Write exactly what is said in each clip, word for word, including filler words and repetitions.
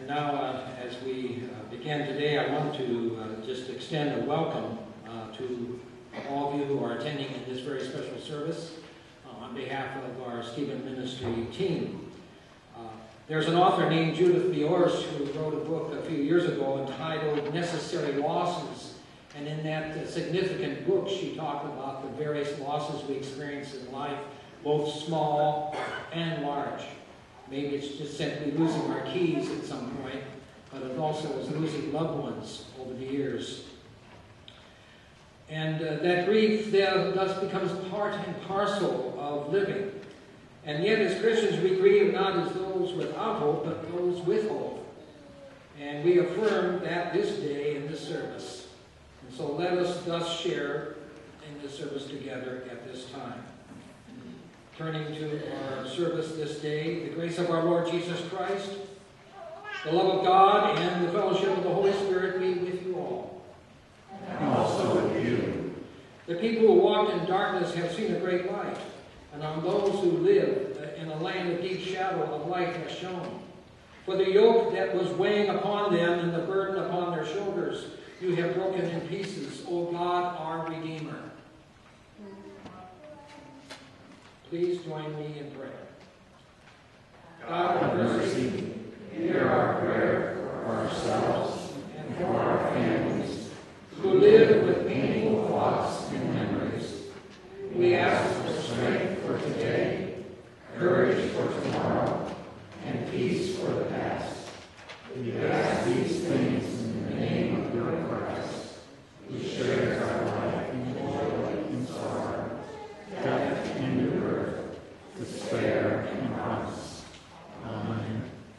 And now, uh, as we uh, begin today, I want to uh, just extend a welcome uh, to all of you who are attending in this very special service uh, on behalf of our Stephen Ministry team. Uh, there's an author named Judith Bioers who wrote a book a few years ago entitled Necessary Losses. And in that uh, significant book, she talked about the various losses we experience in life, both small and large. Maybe it's just simply losing our keys at some point, but it also is losing loved ones over the years. And uh, that grief there thus becomes part and parcel of living. And yet as Christians we grieve not as those without hope, but those with hope. And we affirm that this day in this service. And so let us thus share in this service together at this time. Turning to our service this day, the grace of our Lord Jesus Christ, the love of God, and the fellowship of the Holy Spirit be with you all. And also with you. The people who walked in darkness have seen a great light, and on those who live in a land of deep shadow of light has shone. For the yoke that was weighing upon them and the burden upon their shoulders, you have broken in pieces, O God, our Redeemer. Please join me in prayer. God of mercy, hear our prayer for ourselves and for our families who live with painful thoughts and memories. We ask for strength for today, courage for tomorrow, and peace for the past. We ask these things in the name of your Christ, who shares our life in joy and sorrow, death and new birth, despair and promise. Amen.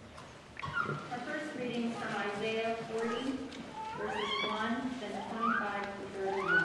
Our first reading is from Isaiah forty, verses one, then twenty-five to thirty-one.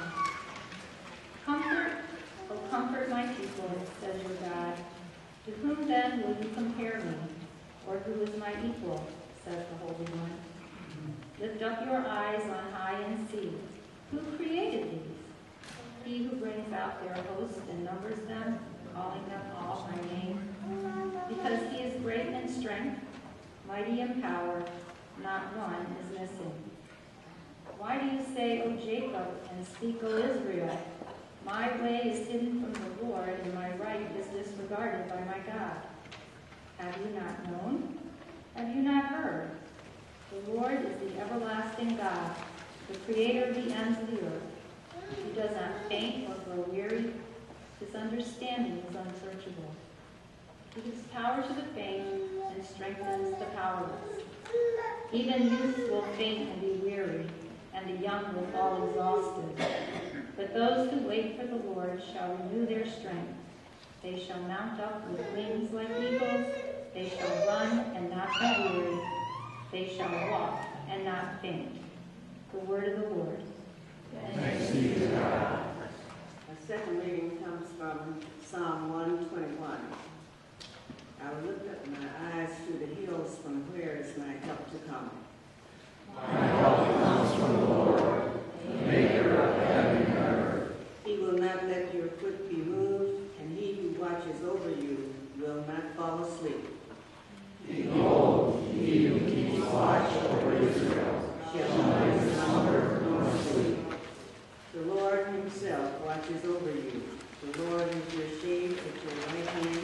Comfort, O comfort my people, says your God. To whom then will you compare me, or who is my equal, says the Holy One. Lift up your eyes on high and see. Who created these? He who brings out their host and numbers them, calling them all by name. Because he is great in strength, mighty in power, not one is missing. Why do you say, O Jacob, and speak, O Israel? My way is hidden from the Lord, and my right is disregarded by my God. Have you not known? Have you not heard? The Lord is the everlasting God, the creator of the ends of the earth. He does not faint or grow weary. His understanding is unsearchable. He gives power to the faint and strengthens the powerless. Even youth will faint and be weary, and the young will fall exhausted. But those who wait for the Lord shall renew their strength. They shall mount up with wings like eagles. They shall run and not be weary. They shall walk and not faint. The word of the Lord. Thanks be to God. Our second reading comes from Psalm one twenty-one. I will lift up my eyes to the hills, from where is my help to come? My help comes from the Lord, the maker of heaven and earth. He will not let your foot be moved, and he who watches over you will not fall asleep. Behold, he who keeps watch over Israel shall neither slumber nor sleep. The Lord himself watches over you. The Lord is your shade at your right hand.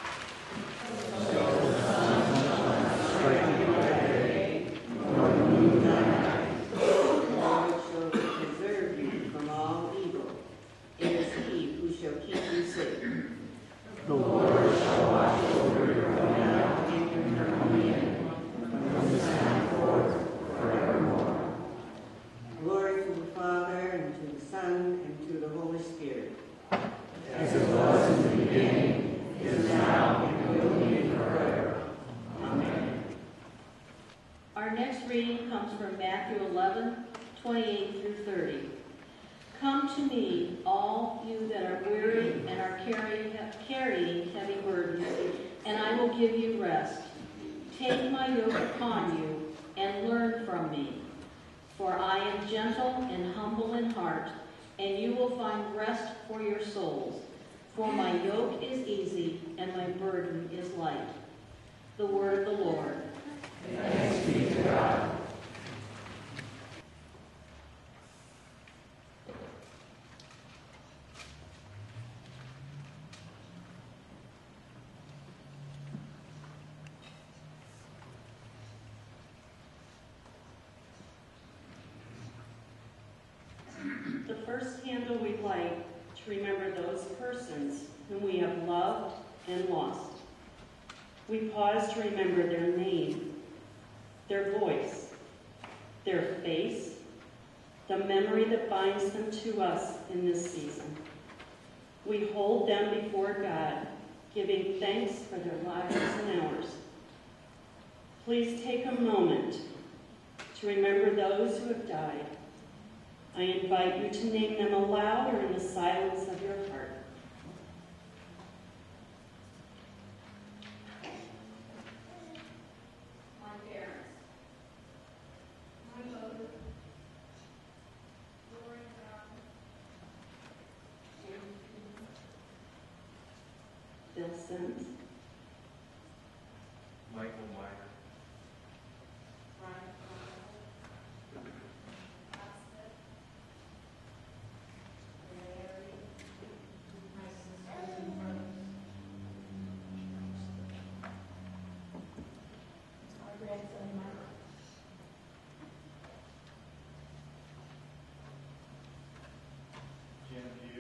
So the sun shall not strike you by day, nor the moon by night. The Lord shall preserve you from all evil. It is he who shall keep you safe. The Lord shall watch over your going out and your coming in, from this time forth forevermore. Glory to the Father, and to the Son, and to the Holy Spirit. As it was in the beginning, is now, and will be forever. Amen. Our next reading comes from Matthew eleven, twenty-eight through thirty. Come to me, all you that are weary and are carrying, carrying heavy burdens, and I will give you rest. Take my yoke upon you and learn from me. For I am gentle and humble in heart, and you will find rest for your souls. For my yoke is easy and my burden is light. The word of the Lord. Thanks be to candle we light to remember those persons whom we have loved and lost. We pause to remember their name, their voice, their face, the memory that binds them to us in this season. We hold them before God, giving thanks for their lives and ours. Please take a moment to remember those who have died. I invite you to name them aloud or in the silence of your heart. My parents. My mother. Lori Brown. Bill Sims, Michael Meyer. Ryan Connell. Aspen. Larry. My sisters and brothers. Our grandson, Mark. Jim Hughes.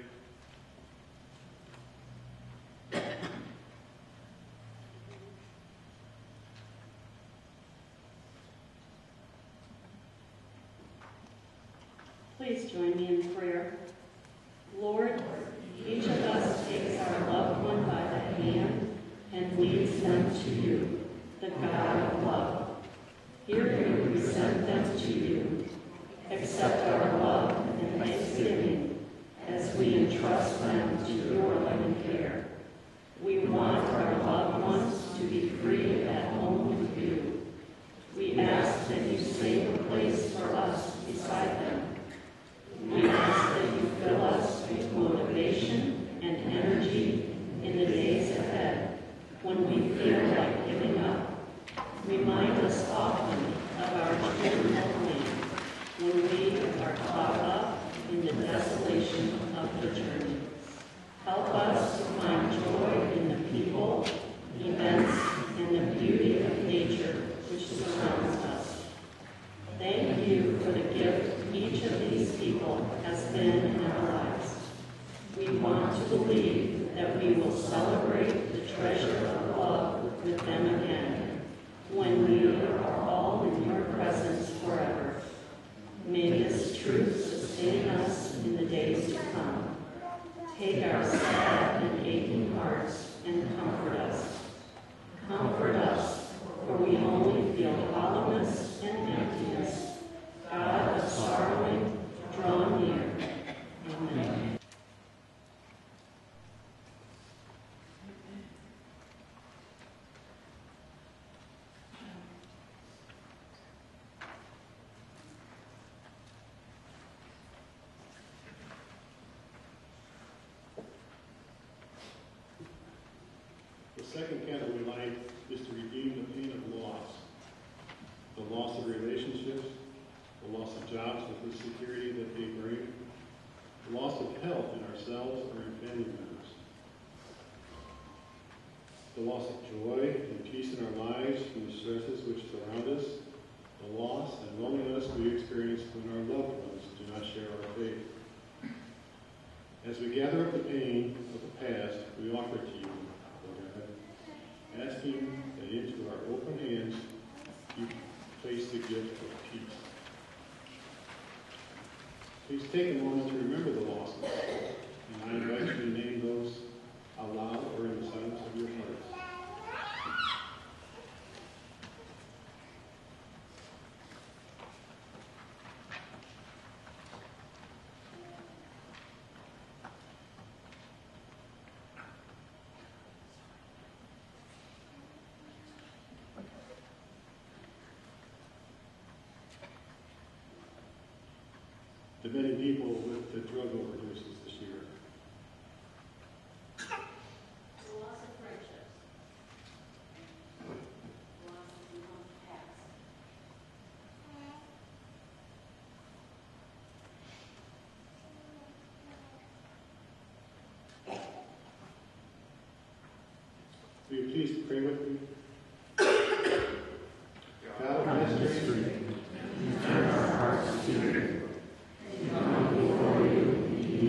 please join me in prayer. Lord, each of us takes our loved one by the hand and leads them to you, the God of love. Here we present them to you. Accept our love and thanksgiving as we entrust them to your loving care. We want our loved ones to be free at home with you. We ask that you save a place for us beside them. We ask that you fill us with motivation and energy in the days ahead when we feel like giving up. Remind us often of our true homeland when we are caught up in the desolation of the journey. Help us to find joy in the people, events, and the beauty of nature which surrounds us. Thank you for the gift each of these people has been in our lives. We want to believe that we will celebrate the treasure of love with them again when we are all in your presence forever. May this truth sustain us in the days to come. Take our sad and aching hearts and comfort us. Comfort us, for we only feel hollowness and emptiness. God of sorrowing, draw near. Amen. The second candle we light is to redeem the pain of loss. The loss of relationships, the loss of jobs with the security that they bring, the loss of health in ourselves or in family members, the loss of joy and peace in our lives from the stresses which surround us, the loss and loneliness we experience when our loved ones do not share our faith. As we gather up the pain of the past, we offer it to you, Lord God, asking that into our open hands you place the gift of peace. Please take a moment to remember the losses, and I invite you to name those aloud or in the silence of your hearts. The many people with the drug overdoses this year. The loss of friendships. The loss of people's past. Will you please pray with me? God of mystery, turn our hearts to you. We come before you,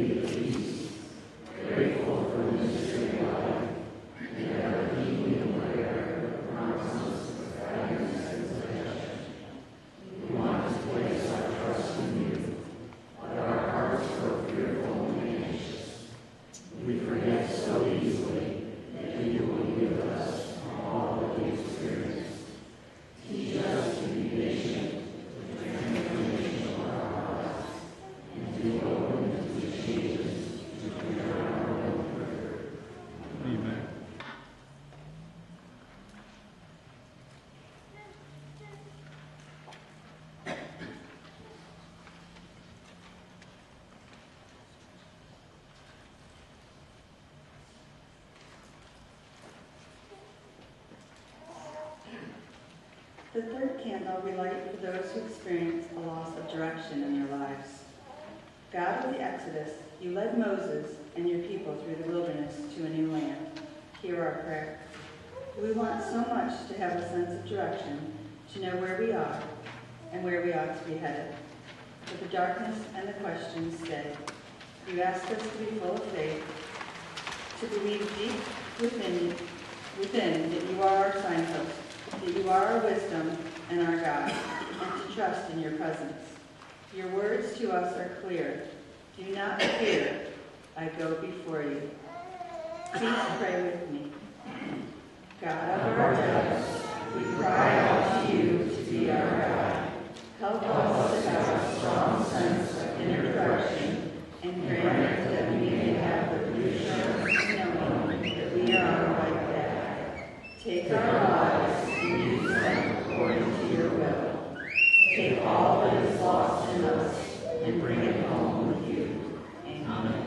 The third candle we light for those who experience a loss of direction in their lives. God of the Exodus, you led Moses and your people through the wilderness to a new land. Hear our prayer. We want so much to have a sense of direction, to know where we are and where we ought to be headed. But the darkness and the questions stay. You ask us to be full of faith, to believe deep within, within that you are our signpost, that you are our wisdom and our guide, and to trust in your presence. Your words to us are clear. Do not fear, I go before you. Please pray with me. God of our depths, we cry out to you to be our guide. Help us to have a strong sense of inner direction, and grant that we may have the reassurance of knowing that we are on the right path. Take our lives and use them according to your will. Take all that is lost in us and bring it home with you. Amen.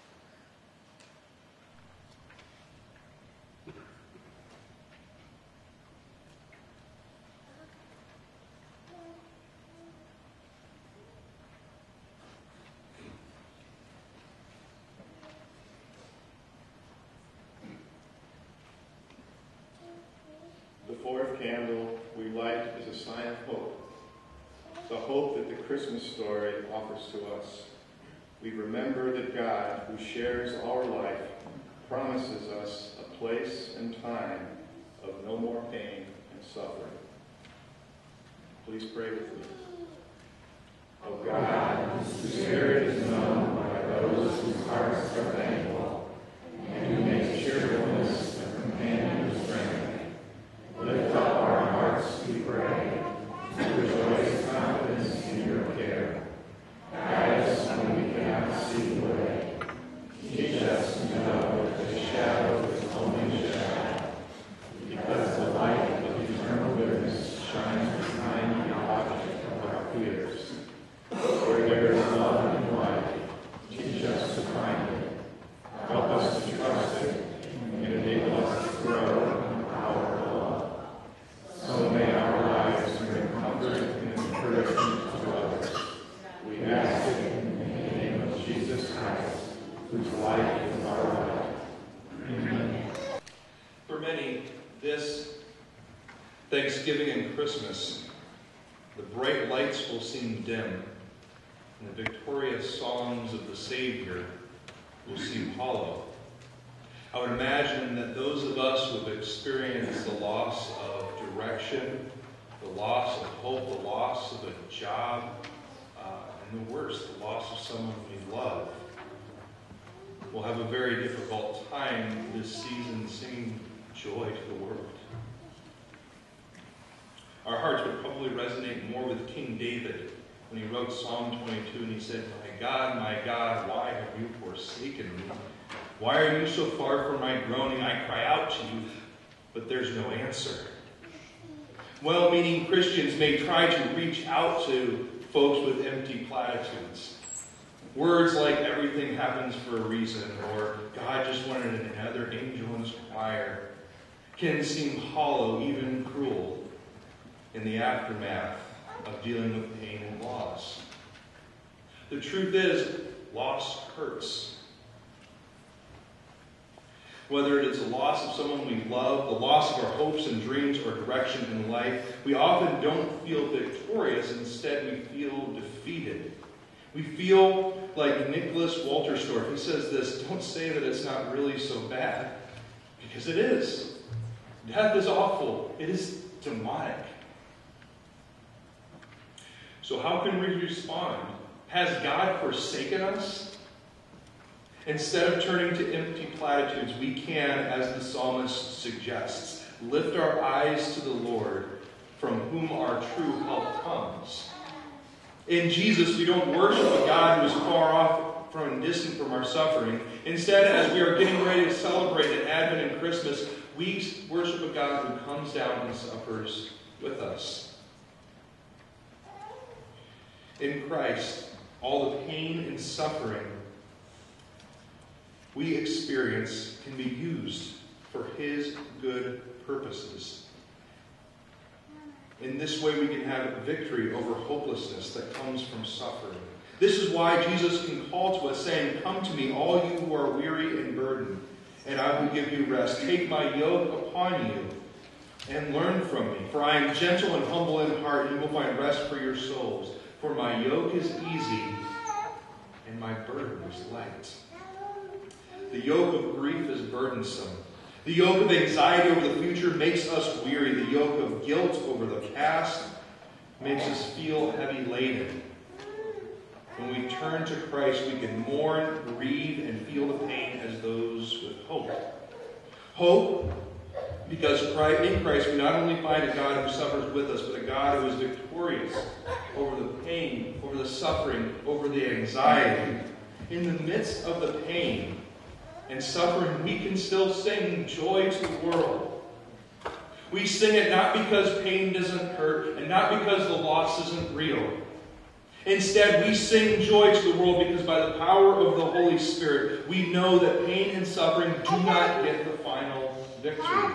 The fourth candle we light is a sign of hope. The hope that the Christmas story offers to us. We remember that God, who shares our life, promises us a place and time of no more pain and suffering. Please pray with me. O God, whose Spirit is known by those whose hearts are thankful, and who makes cheerfulness a companion of strength, lift up our hearts, we pray, to rejoice confidence in your care. Guide us when we cannot see the way. Teach us to know that the shadow is only a shadow, because the light of eternal goodness shines behind the object of our fears. Where there is love and light, teach us to find it. Help us to trust it, and enable us to grow in the power of love. So may our lives bring comfort and encouragement to others. We ask it in the name of Jesus Christ, whose life is our life. Amen. For many, this Thanksgiving and Christmas, the bright lights will seem dim, and the victorious songs of the Savior will seem hollow. I would imagine that those of us who have experienced the loss of direction, the loss of hope, the loss of a job, uh, and the worst, the loss of someone we love, will have a very difficult time this season singing joy to the world. Our hearts would probably resonate more with King David when he wrote Psalm twenty-two, and he said, "My God, my God, why have you forsaken me? Why are you so far from my groaning? I cry out to you, but there's no answer." Well-meaning Christians may try to reach out to folks with empty platitudes. Words like "everything happens for a reason," or "God just wanted another angel in his choir," can seem hollow, even cruel, in the aftermath of dealing with pain and loss. The truth is, loss hurts. Whether it is the loss of someone we love, the loss of our hopes and dreams or direction in life, we often don't feel victorious. Instead, we feel defeated. We feel like Nicholas Walterstorff. He says this, "Don't say that it's not really so bad, because it is. Death is awful. It is demonic." So how can we respond? Has God forsaken us? Instead of turning to empty platitudes, we can, as the psalmist suggests, lift our eyes to the Lord, from whom our true help comes. In Jesus, we don't worship a God who is far off from and distant from our suffering. Instead, as we are getting ready to celebrate in Advent and Christmas, we worship a God who comes down and suffers with us. In Christ, all the pain and suffering we experience can be used for His good purposes. In this way, we can have victory over hopelessness that comes from suffering. This is why Jesus can call to us, saying, "Come to me, all you who are weary and burdened, and I will give you rest. Take my yoke upon you and learn from me. For I am gentle and humble in heart, and you will find rest for your souls. For my yoke is easy, and my burden is light." The yoke of grief is burdensome. The yoke of anxiety over the future makes us weary. The yoke of guilt over the past makes us feel heavy laden. When we turn to Christ, we can mourn, grieve, and feel the pain as those with hope. Hope, because in Christ we not only find a God who suffers with us, but a God who is victorious over the pain, over the suffering, over the anxiety. In the midst of the pain and suffering, we can still sing joy to the world. We sing it not because pain doesn't hurt and not because the loss isn't real. Instead, we sing joy to the world because by the power of the Holy Spirit, we know that pain and suffering do not get the final victory.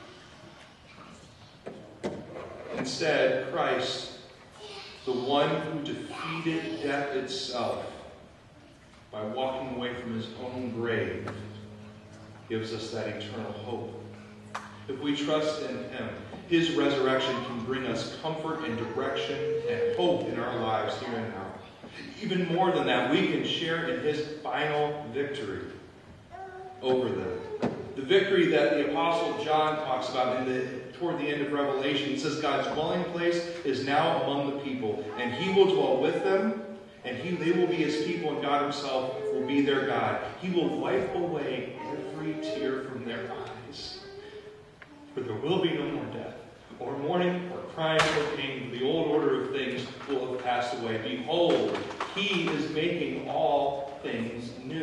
Instead, Christ, the one who defeated death itself by walking away from his own grave, gives us that eternal hope. If we trust in him, his resurrection can bring us comfort and direction and hope in our lives here and now. Even more than that, we can share in his final victory over them. The victory that the Apostle John talks about in the, toward the end of Revelation. He says God's dwelling place is now among the people, and he will dwell with them, and he, they will be his people, and God himself will be their God. He will wipe away every tear from their eyes. For there will be no more death, or mourning, or crying, or pain. The old order of things will have passed away. Behold, he is making all things new.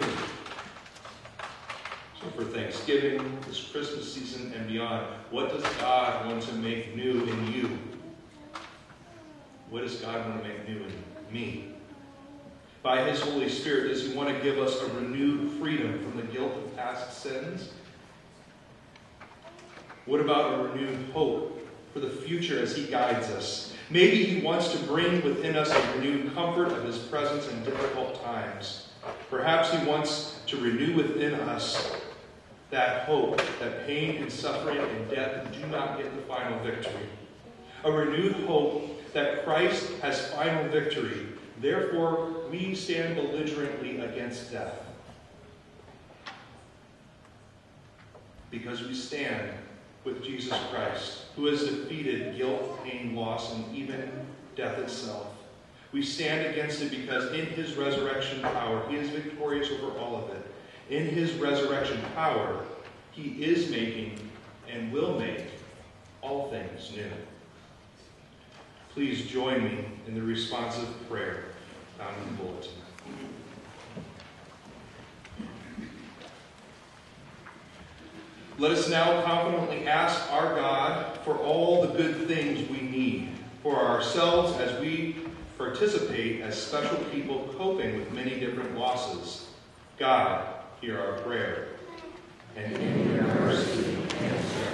So for Thanksgiving, this Christmas season, and beyond, what does God want to make new in you? What does God want to make new in me? By his Holy Spirit, does he want to give us a renewed freedom from the guilt of past sins? What about a renewed hope for the future as he guides us? Maybe he wants to bring within us a renewed comfort of his presence in difficult times. Perhaps he wants to renew within us that hope that pain and suffering and death do not get the final victory. A renewed hope that Christ has final victory. Therefore, we stand belligerently against death. Because we stand with Jesus Christ, who has defeated guilt, pain, loss, and even death itself. We stand against it because in his resurrection power, he is victorious over all of it. In his resurrection power, he is making and will make all things new. Please join me in the responsive prayer found in the bulletin. Let us now confidently ask our God for all the good things we need for ourselves as we participate as special people coping with many different losses. God, hear our prayer. And in your mercy, answer.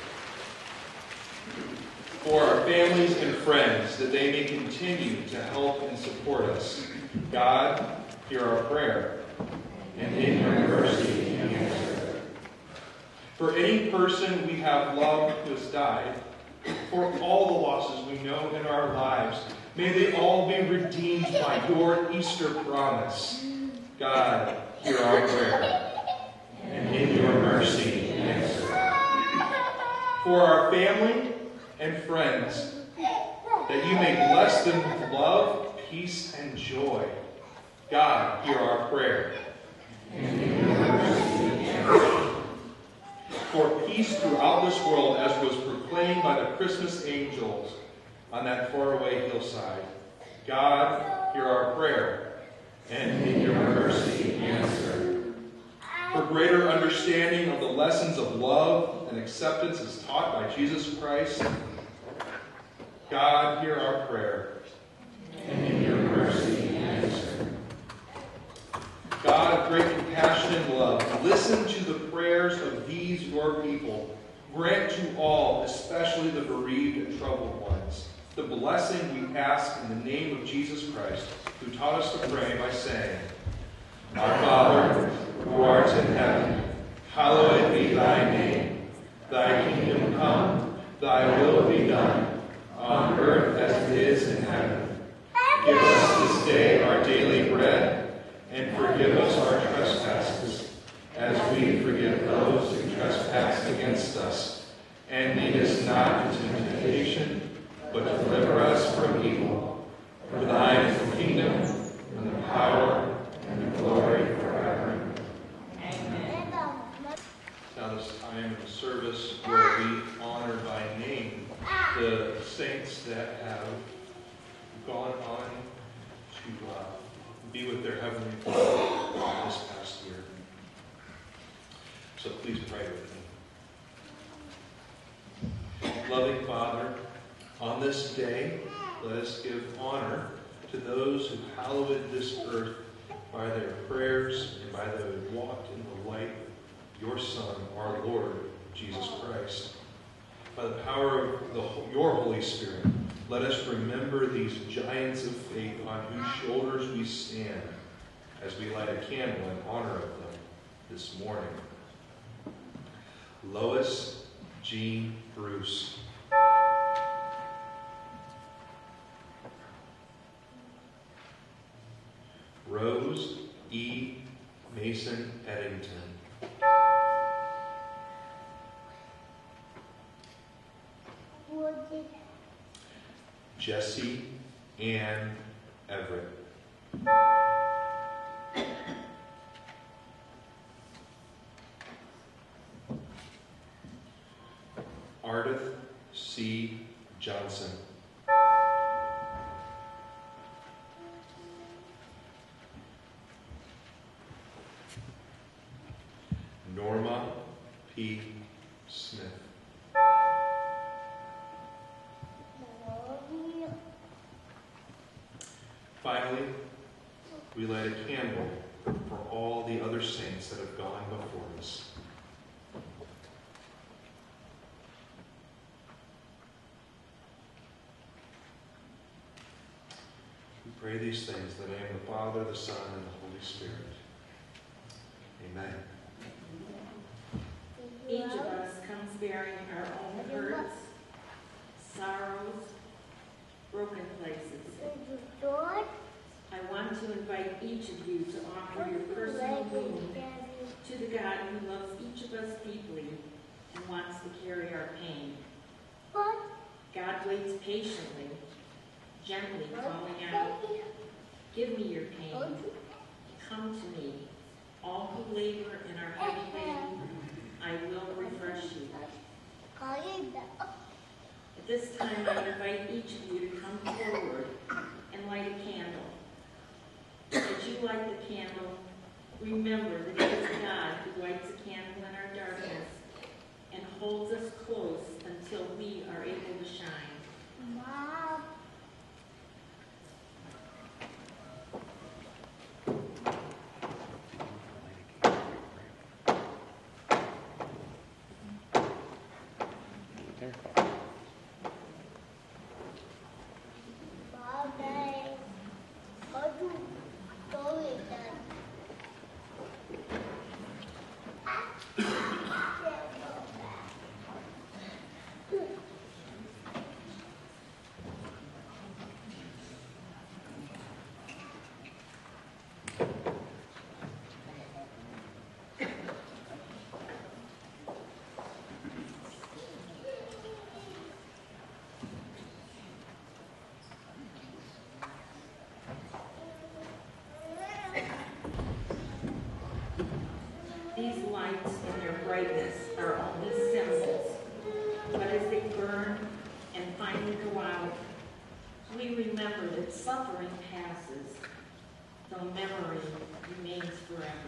For our families and friends, that they may continue to help and support us. God, hear our prayer. And in your mercy, answer. For any person we have loved who has died, for all the losses we know in our lives, may they all be redeemed by your Easter promise. God, hear our prayer. And in your mercy, answer. For our family and friends, that you may bless them with love, peace, and joy. God, hear our prayer. And in your mercy, answer. For peace throughout this world, as was proclaimed by the Christmas angels on that faraway hillside. God, hear our prayer. And in your mercy, answer. For greater understanding of the lessons of love and acceptance as taught by Jesus Christ. God, hear our prayer. And in your mercy, answer. God of great compassion and love, listen to the prayers of these your people. Grant to all, especially the bereaved and troubled ones, The blessing we ask in the name of Jesus Christ, who taught us to pray by saying, Our Father, who art in heaven, hallowed be thy name. Thy kingdom come, thy will be done, on earth as it is in heaven. Give us this day our daily bread, and forgive us our trespasses, as we forgive those who trespass against us. And lead us not into temptation, but deliver us from evil. For thine is the kingdom, and the power, and the glory forever. Amen. Now this time in the service where we honor by name the saints that have gone on to uh, be with their Heavenly Father this past year. So please pray with me. Loving Father, on this day, let us give honor to those who hallowed this earth by their prayers and by those who walked in the light of your Son, our Lord, Jesus Christ. By the power of the, your Holy Spirit, let us remember these giants of faith on whose shoulders we stand as we light a candle in honor of them this morning. Lois Jean Bruce. Rose E. Mason Eddington. Jesse Ann Everett. Ardith C. Johnson. Norma P. Smith. Finally, we light a candle for all the other saints that have gone before us. We pray these things in the name of the Father, the Son, and the Holy Spirit. Amen. Each of us comes bearing our own hurts, sorrows, broken places. I want to invite each of you to offer your personal wound to the God who loves each of us deeply and wants to carry our pain. God waits patiently, gently calling out, "Give me your pain. Come to me, all who labor and are heavy laden. I will refresh you." At this time, I invite each of you to come forward and light a candle. As you light the candle, remember that it is God who lights a candle in our darkness and holds us close until we are able to shine. Mom. These lights in their brightness are only symbols, but as they burn and finally go out, we remember that suffering passes, though memory remains forever.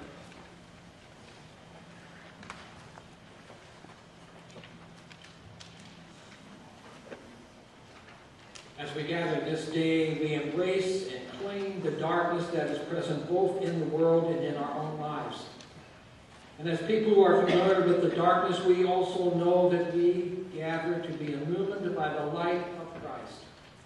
As we gather this day, we embrace and claim the darkness that is present both in the world and in our own lives. And as people who are familiar with the darkness, we also know that we gather to be illumined by the light of Christ.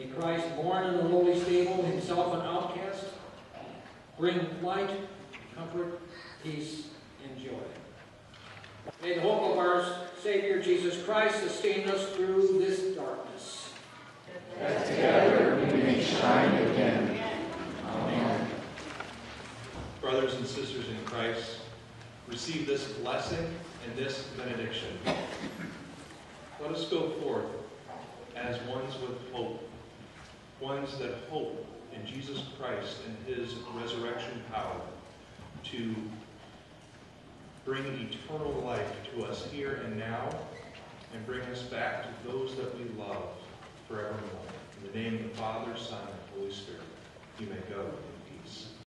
May Christ, born in a lowly stable, himself an outcast, bring light, comfort, peace, and joy. May the hope of our Savior Jesus Christ sustain us through this darkness. That together we may shine again. Amen. Brothers and sisters in Christ, receive this blessing and this benediction. Let us go forth as ones with hope, ones that hope in Jesus Christ and his resurrection power to bring eternal life to us here and now and bring us back to those that we love forevermore. In the name of the Father, Son, and Holy Spirit, you may go in peace.